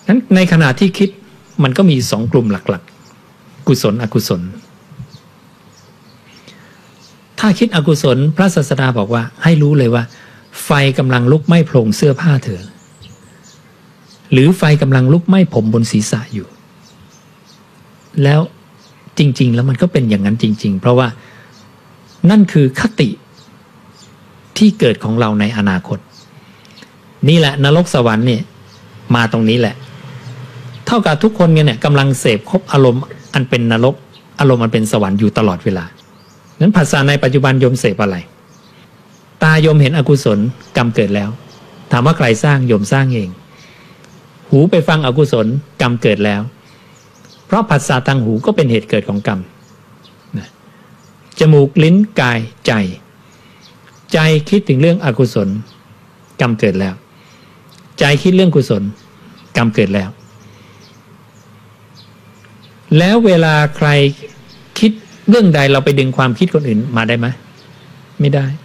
นั้นในขณะที่คิดมันก็มี2กลุ่มหลักๆกุศลอกุศลถ้าคิดอกุศลพระศาสดาบอกว่าให้รู้เลยว่าไฟกำลังลุกไหม้โพรงเสื้อผ้าเธอหรือไฟกำลังลุกไหม้ผมบนศีรษะอยู่แล้วจริงๆแล้วมันก็เป็นอย่างนั้นจริงๆเพราะว่านั่นคือคติที่เกิดของเราในอนาคตนี่แหละนรกสวรรค์เนี่ยมาตรงนี้แหละเท่ากับทุกคนเนี่ยกำลังเสพคบอารมณ์อันเป็นนรกอารมณ์อันเป็นสวรรค์อยู่ตลอดเวลานั้นภาษาในปัจจุบันโยมเสพอะไรตาโยมเห็นอกุศลกรรมเกิดแล้วถามว่าใครสร้างโยมสร้างเองหูไปฟังอกุศลกรรมเกิดแล้วเพราะผัสสะทางหูก็เป็นเหตุเกิดของกรรมจมูกลิ้นกายใจคิดถึงเรื่องอกุศลกรรมเกิดแล้วใจคิดเรื่องกุศลกรรมเกิดแล้วแล้วเวลาใครคิดเรื่องใดเราไปดึงความคิดคนอื่นมาได้ไหมไม่ได้